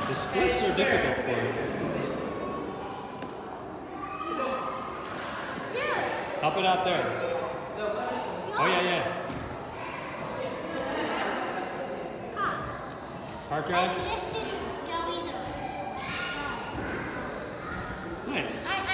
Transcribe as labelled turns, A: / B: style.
A: The splits are difficult for you. Help it out there. Oh yeah, yeah. Car crash?
B: This didn't go either.
A: Nice.